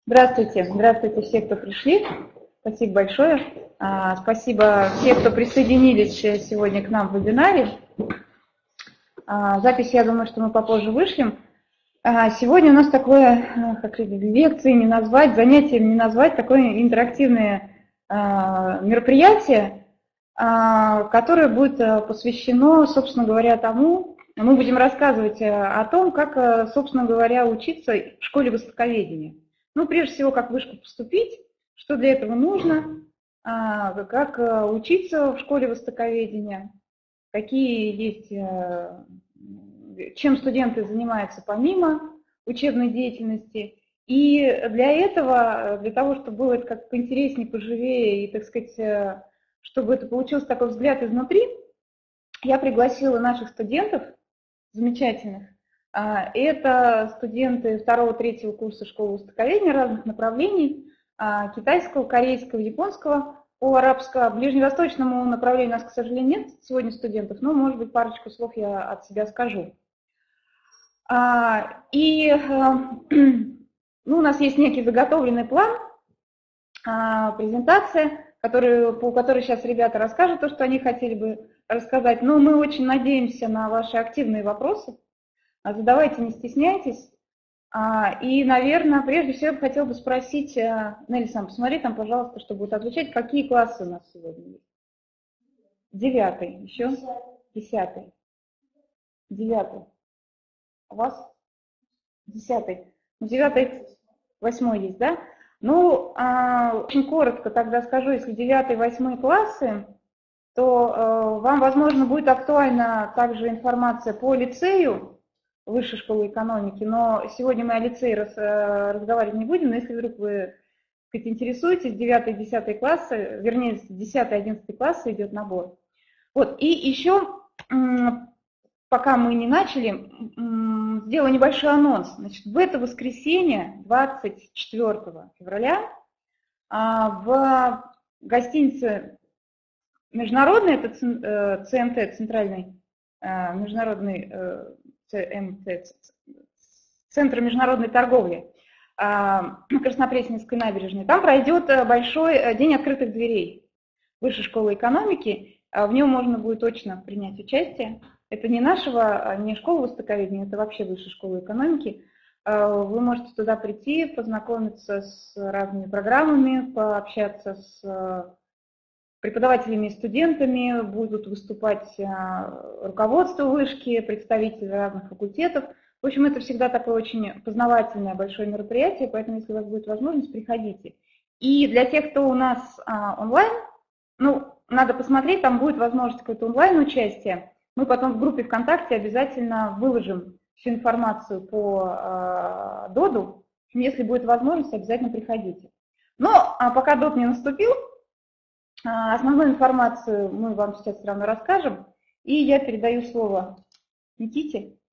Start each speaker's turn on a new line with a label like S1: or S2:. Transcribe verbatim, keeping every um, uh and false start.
S1: Здравствуйте, здравствуйте все, кто пришли. Спасибо большое. Спасибо всем, кто присоединились сегодня к нам в вебинаре. Запись, я думаю, что мы попозже вышлем. Сегодня у нас такое, как лекции не назвать, занятием не назвать, такое интерактивное мероприятие, которое будет посвящено, собственно говоря, тому, мы будем рассказывать о том, как, собственно говоря, учиться в школе востоковедения. Ну, прежде всего, как в вышку поступить, что для этого нужно, как учиться в школе востоковедения, какие есть, чем студенты занимаются помимо учебной деятельности. И для этого, для того, чтобы было это как поинтереснее, поживее, и, так сказать, чтобы это получился такой взгляд изнутри, я пригласила наших студентов замечательных. Это студенты второго-третьего курса школы востоковедения разных направлений, китайского, корейского, японского, по арабскому, ближневосточному направлению у нас, к сожалению, нет сегодня студентов, но, может быть, парочку слов я от себя скажу. И ну, у нас есть некий заготовленный план, презентация, который, по которой сейчас ребята расскажут то, что они хотели бы рассказать. Но мы очень надеемся на ваши активные вопросы. Задавайте, не стесняйтесь. И, наверное, прежде всего я хотела бы спросить, Нелли, сам посмотри там, пожалуйста, что будет отвечать, какие классы у нас сегодня есть? Девятый, еще? Десятый. Девятый. У вас? Десятый. Ну, девятый, восьмой есть, да? Ну, очень коротко тогда скажу, если девятый, восьмой классы, то вам, возможно, будет актуальна также информация по лицею, Высшей школы экономики, но сегодня мы о лицее раз, разговаривать не будем, но если вдруг вы, так сказать, интересуетесь, девятый, десятый классы, вернее, десятый, одиннадцатый классы идет набор. Вот, и еще, пока мы не начали, сделаю небольшой анонс. Значит, в это воскресенье, двадцать четвёртого февраля, в гостинице Международный, это ЦМТ, Центральный международный Центр международной торговли на Краснопресненской набережной, там пройдет большой день открытых дверей Высшей школы экономики. В нем можно будет точно принять участие. Это не нашего, не школа востоковедения, это вообще Высшая школа экономики. Вы можете туда прийти, познакомиться с разными программами, пообщаться с преподавателями и студентами, будут выступать руководство вышки, представители разных факультетов. В общем, это всегда такое очень познавательное большое мероприятие, поэтому, если у вас будет возможность, приходите. И для тех, кто у нас онлайн, ну, надо посмотреть, там будет возможность какое-то онлайн-участие. Мы потом в группе ВКонтакте обязательно выложим всю информацию по доду. Если будет возможность, обязательно приходите. Но пока дод не наступил, основную информацию мы вам сейчас все равно расскажем. И я передаю слово Никите.